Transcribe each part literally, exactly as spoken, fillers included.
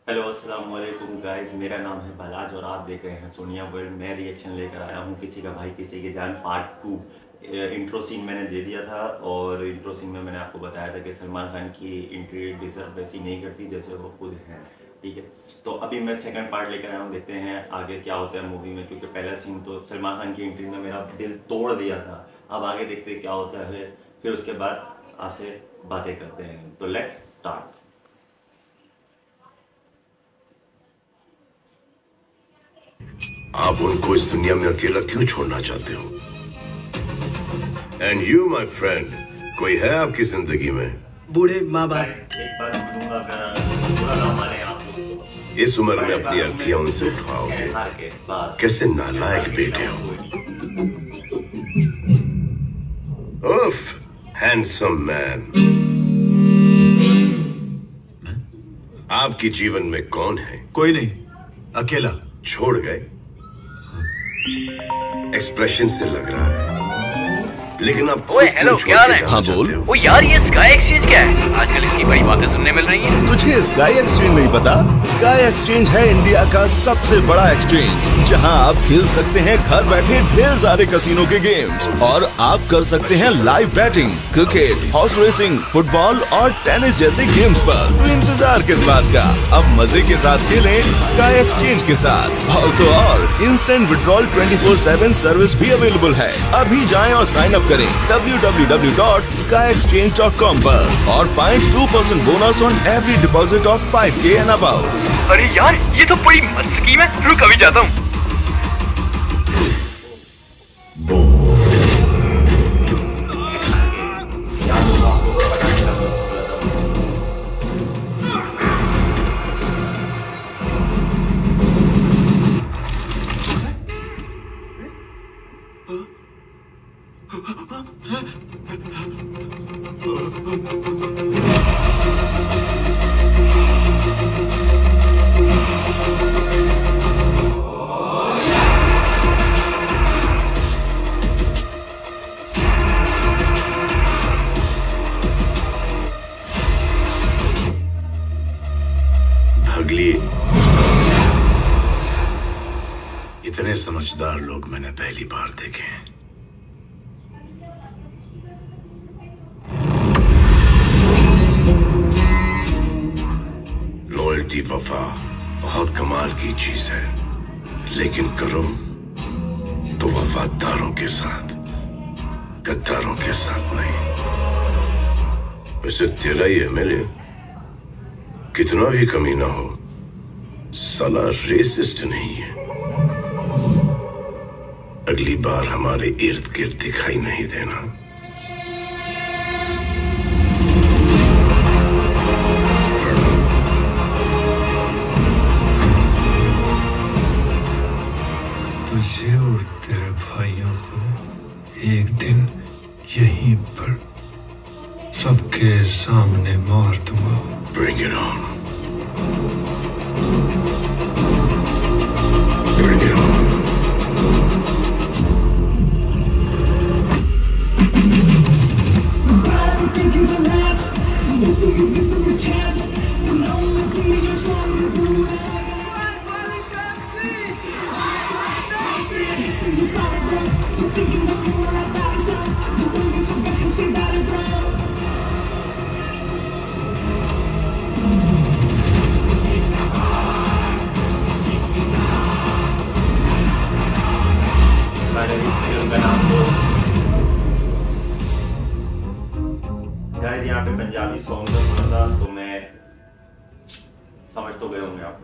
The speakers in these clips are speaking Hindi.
हेलो अस्सलाम वालेकुम गाइस, मेरा नाम है बलाज और आप देख रहे हैं सोनिया वर्ल्ड। मैं रिएक्शन लेकर आया हूँ किसी का भाई किसी की जान पार्ट टू। इंट्रो सीन मैंने दे दिया था और इंट्रो सीन में मैंने आपको बताया था कि सलमान खान की एंट्री डिजर्व वैसी नहीं करती जैसे वो खुद हैं। ठीक है, तो अभी मैं सेकंड पार्ट लेकर आया हूँ, देखते हैं आगे क्या होता है मूवी में, क्योंकि पहला सीन तो सलमान खान की एंट्री में मेरा दिल तोड़ दिया था। अब आगे देखते हैं क्या होता है, फिर उसके बाद आपसे बातें करते हैं। तो लेट्स स्टार्ट। आप उनको इस दुनिया में अकेला क्यों छोड़ना चाहते हो? एंड यू माई फ्रेंड, कोई है आपकी जिंदगी में? बूढ़े माँ बाप। एक बार दूंगा, पूरा नाम माने आप लोग को। इस उम्र में अपनी अर्थियां उनसे उठवाओगे? कैसे नालायक बेटे हो। उफ, हैंडसम मैन। आपकी जीवन में कौन है? कोई नहीं, अकेला। छोड़ गए? एक्सप्रेशन से लग रहा है, लेकिन आप ओए हेलो, क्या हाल है? हाँ बोल। ओ यार, ये स्काई एक्सचेंज क्या है? आजकल इसकी बड़ी बातें सुनने मिल रही हैं। तुझे स्काई एक्सचेंज नहीं पता? स्काई एक्सचेंज है इंडिया का सबसे बड़ा एक्सचेंज, जहां आप खेल सकते हैं घर बैठे ढेर सारे कसिनो के गेम्स, और आप कर सकते हैं live batting, cricket, horse racing, football और टेनिस जैसे गेम्स पर। तो इंतजार किस बात का, अब मजे के साथ खेलें स्काई एक्सचेंज के साथ। और तो और instant withdrawal twenty four seven service भी अवेलेबल है। अभी जाएं और साइन अप करें W W W dot sky exchange dot com पर और पाएं two percent bonus on every deposit of five K and above. अरे यार, ये तो बड़ी मस्त स्कीम है। रुक, अभी जाता हूँ। अगली इतने समझदार लोग मैंने पहली बार देखे हैं। लॉयल्टी, वफा बहुत कमाल की चीज है, लेकिन करो तो वफादारों के साथ, गद्दारों के साथ नहीं। वैसे तेरा ही है मेरे, कितना भी कमी ना हो, साला रेसिस्ट नहीं है। अगली बार हमारे इर्द गिर्द दिखाई नहीं देना। तुझे और तेरे भाइयों को एक दिन यहीं पर सबके सामने मार दूंगा। Bring it on. Bring it on. Guys, यहाँ पे पंजाबी सॉन्ग है थोड़ा सा, तो मैं समझ तो गए होंगे आप।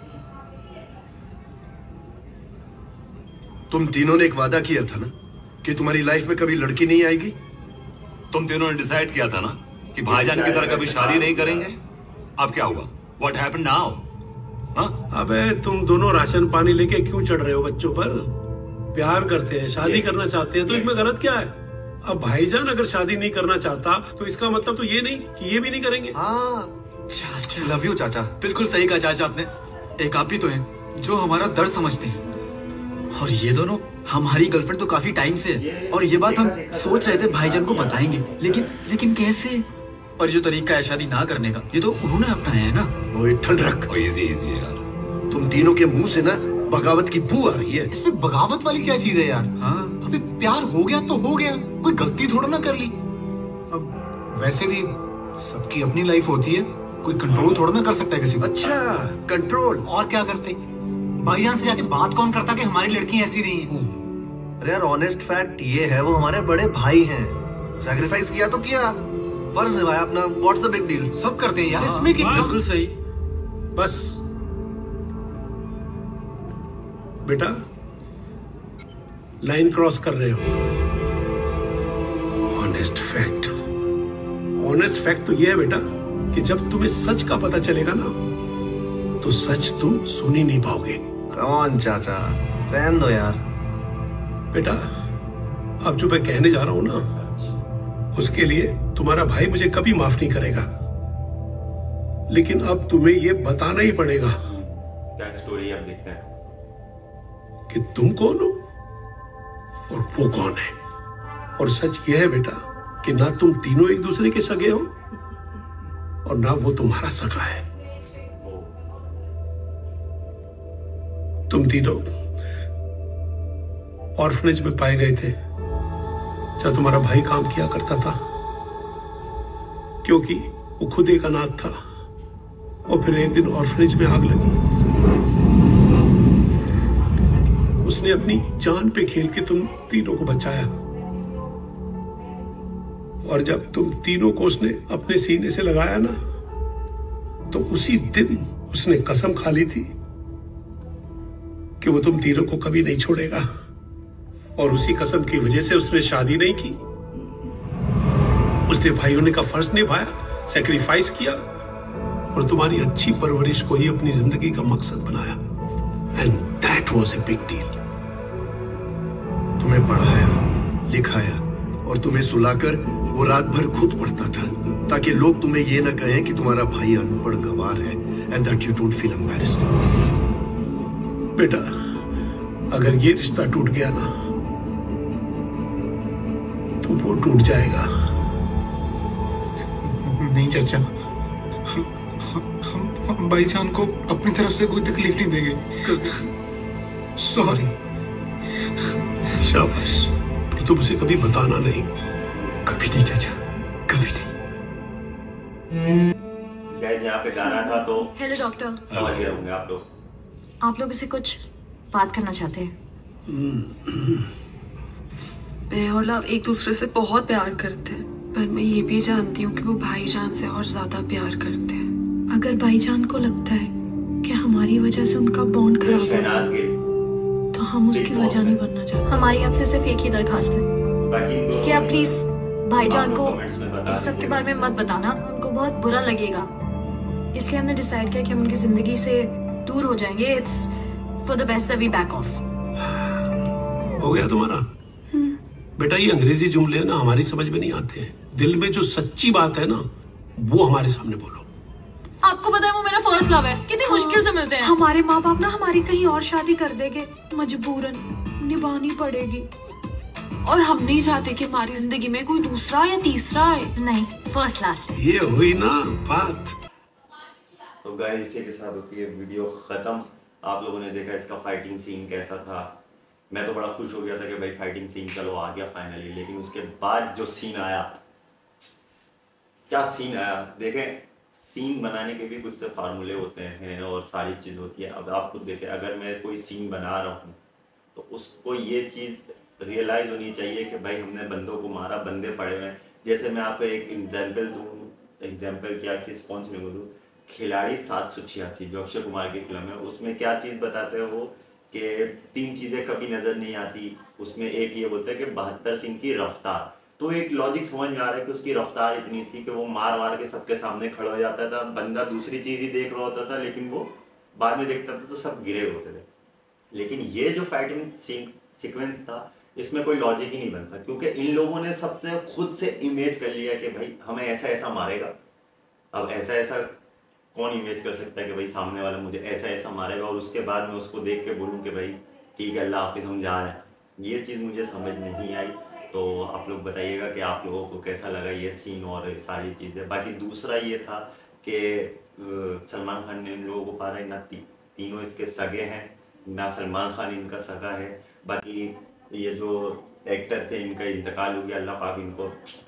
तुम तीनों ने एक वादा किया था ना कि तुम्हारी लाइफ में कभी लड़की नहीं आएगी। तुम तीनों ने डिसाइड किया था ना कि भाईजान की तरह कभी शादी नहीं करेंगे। अब क्या हुआ? What happened now? अबे तुम दोनों राशन पानी लेके क्यों चढ़ रहे हो बच्चों पर? प्यार करते हैं, शादी करना चाहते हैं, तो इसमें गलत क्या है? अब भाईजान अगर शादी नहीं करना चाहता तो इसका मतलब तो ये नहीं कि ये भी नहीं करेंगे। हाँ चाचा, लव यू चाचा। बिल्कुल सही कहा चाचा आपने। एक आप ही तो हैं जो हमारा दर्द समझते हैं, और ये दोनों हमारी गर्लफ्रेंड तो काफी टाइम से है, और ये बात हम सोच रहे थे भाईजान को बताएंगे, लेकिन लेकिन कैसे? और ये जो तरीका है शादी ना करने का, ये तो उन्होंने अपनाया है ना। ओए ठंड रख। इजी इजी यार, तुम तीनों के मुंह से ना बगावत की बू आ रही है। इसमें बगावत वाली क्या चीज है यार? हाँ, अभी प्यार हो गया तो हो गया, कोई गलती थोड़ा ना कर ली। अब वैसे भी सबकी अपनी लाइफ होती है, कोई कंट्रोल थोड़ा ना कर सकता है किसी को। अच्छा, कंट्रोल। और क्या करते? भाईजान से जाके बात कौन करता कि हमारी लड़की ऐसी नहीं है? अरे यार, ऑनेस्ट फैक्ट ये है, वो हमारे बड़े भाई हैं। सैक्रिफाइस किया तो किया, फर्ज निभाया अपना। What's the big deal? सब करते हैं यार, इसमें क्या? बिल्कुल सही। बस बेटा, लाइन क्रॉस कर रहे हो। ऑनेस्ट फैक्ट, ऑनेस्ट फैक्ट तो ये है बेटा कि जब तुम्हें सच का पता चलेगा ना, तो सच तुम सुन ही नहीं पाओगे। कौन चाचा, रहने दो यार। बेटा, अब जो मैं कहने जा रहा हूं ना, उसके लिए तुम्हारा भाई मुझे कभी माफ नहीं करेगा, लेकिन अब तुम्हें ये बताना ही पड़ेगा। क्या स्टोरी अब देखते हैं कि तुम कौन हो और वो कौन है। और सच ये है बेटा कि ना तुम तीनों एक दूसरे के सगे हो और ना वो तुम्हारा सगा है। तुम तीनों ऑर्फनेज में पाए गए थे जहां तुम्हारा भाई काम किया करता था, क्योंकि वो खुद एक अनाथ था। और फिर एक दिन ऑर्फनेज में आग लगी, उसने अपनी जान पे खेल के तुम तीनों को बचाया। और जब तुम तीनों को उसने अपने सीने से लगाया ना, तो उसी दिन उसने कसम खा ली थी कि वो तुम तीनों को कभी नहीं छोड़ेगा। और उसी कसम की वजह से उसने शादी नहीं की, उसने भाई होने का फर्ज निभाया, सैक्रिफाइस किया और तुम्हारी अच्छी परवरिश को ही अपनी जिंदगी का मकसद बनाया। And that was a big deal. तुम्हें पढ़ाया, लिखाया और तुम्हें सुलाकर वो रात भर खुद पढ़ता था, ताकि लोग तुम्हें ये न कहें कि तुम्हारा भाई अनपढ़ गवार है, and that you don't feel embarrassed. बेटा, अगर ये रिश्ता टूट गया ना, तो वो टूट जाएगा। नहीं चाचा, हम, हम, हम भाईजान को अपनी तरफ से कोई तकलीफ नहीं देंगे। सॉरी। शाबाश, पर तुम उसे कभी बताना नहीं। कभी नहीं चाचा, कभी नहीं। गाइस, यहाँ पे गाना था तो हेलो डॉक्टर, समझ गए होंगे आप लोग। आप लोग से कुछ बात करना चाहते हैं। मैं और लव एक दूसरे से बहुत प्यार करते हैं, पर मैं ये भी जानती हूँ कि वो भाईजान से और ज्यादा प्यार करते हैं। अगर भाईजान को लगता है कि हमारी वजह से उनका बॉन्ड खराब हो रहा है, तो हम उसकी वजह नहीं बनना चाहते। हमारी आपसे सिर्फ एक ही दरखास्त है कि आप प्लीज भाईजान को इस सब के बारे में मत बताना, उनको बहुत बुरा लगेगा। इसलिए हमने डिसाइड किया कि हम उनकी जिंदगी से दूर हो जाएंगे। It's for the best, we back off. हो गया तुम्हारा? बेटा, ये अंग्रेजी जुमले ना हमारी समझ में नहीं आते हैं। दिल में जो सच्ची बात है ना, वो हमारे सामने बोलो। आपको पता है वो मेरा फर्स्ट लव है, कितनी मुश्किल से मिलते हैं। हमारे माँ बाप ना हमारी कहीं और शादी कर देंगे, मजबूरन निभानी पड़ेगी। और हम नहीं चाहते कि हमारी जिंदगी में कोई दूसरा या तीसरा आए। नहीं, फर्स्ट लास्ट। ये हुई ना बात। तो गाइस, इसी के साथ होती है वीडियो खत्म। आप लोगों ने देखा इसका फाइटिंग सीन कैसा था। मैं तो बड़ा खुश हो गया था कि भाई फाइटिंग सीन चलो आ गया फाइनली, लेकिन उसके बाद जो सीन आया, क्या सीन आया। देखें, सीन बनाने के भी कुछ से फार्मूले होते हैं और सारी चीज़ होती है। अब आप खुद देखें, अगर मैं कोई सीन बना रहा हूँ तो उसको ये चीज़ रियलाइज़ होनी चाहिए कि भाई हमने बंदों को मारा, बंदे पड़े हुए हैं। जैसे मैं आपको एक एग्जाम्पल दूँ, एग्जाम्पल क्या किस कौन से में बोलूँ, खिलाड़ी सात सौ छियासी जो अक्षय कुमार की फिल्म है, उसमें क्या चीज़ बताते हैं वो कि तीन चीज़ें कभी नज़र नहीं आती। उसमें एक ये बोलता है कि बहत्तर सिंह की रफ्तार, तो एक लॉजिक समझ में आ रहा है कि उसकी रफ्तार इतनी थी कि वो मार मार के सबके सामने खड़ा हो जाता था। बंदा दूसरी चीज़ ही देख रहा होता था, लेकिन वो बाद में देखता था तो सब गिरे होते थे। लेकिन ये जो फाइटिंग सीक्वेंस था, इसमें कोई लॉजिक ही नहीं बनता, क्योंकि इन लोगों ने सबसे खुद से इमेज कर लिया कि भाई हमें ऐसा ऐसा मारेगा। अब ऐसा ऐसा कौन इमेज कर सकता है कि भाई सामने वाला मुझे ऐसा ऐसा मारेगा और उसके बाद मैं उसको देख के बोलूँ कि भाई ठीक है, अल्लाह हाफिज़, हम जा रहे हैं। ये चीज़ मुझे समझ नहीं आई। तो आप लोग बताइएगा कि आप लोगों को कैसा लगा ये सीन और सारी चीज़ें। बाकी दूसरा ये था कि सलमान खान ने इन लोगों को पारा ना ती, तीनों इसके सगे हैं, ना सलमान खान इनका सगा है। बाकी ये जो एक्टर थे इनका इंतकाल हो गया, अल्लाह पाक इनको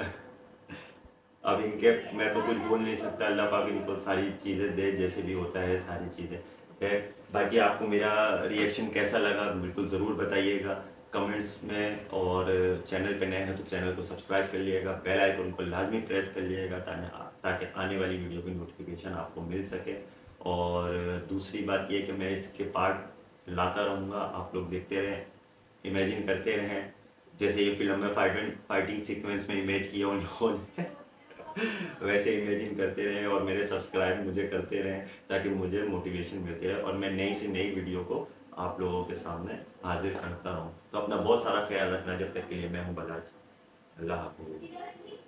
अब इनके मैं तो कुछ बोल नहीं सकता, अल्लाह पाक इनको सारी चीज़ें दे, जैसे भी होता है सारी चीज़ें है। बाकी आपको मेरा रिएक्शन कैसा लगा बिल्कुल ज़रूर बताइएगा कमेंट्स में, और चैनल पे नए हैं तो चैनल को सब्सक्राइब कर लिएगा, बेल आइकन को लाजमी प्रेस कर लिएगा ताकि आने वाली वीडियो की नोटिफिकेशन आपको मिल सके। और दूसरी बात ये कि मैं इसके पार्ट लाता रहूँगा, आप लोग देखते रहें, इमेजिन करते रहें, जैसे ये फिल्म में फाइटिंग फाइटिंग सीक्वेंस में इमेज किया उन लोगों ने वैसे इमेजिन करते रहें और मेरे सब्सक्राइब मुझे करते रहें ताकि मुझे मोटिवेशन मिलती रहे और मैं नई से नई वीडियो को आप लोगों के सामने हाजिर करता रहूँ। तो अपना बहुत सारा ख्याल रखना, जब तक के लिए मैं हूँ बलाज। अल्लाह हाफ़िज़।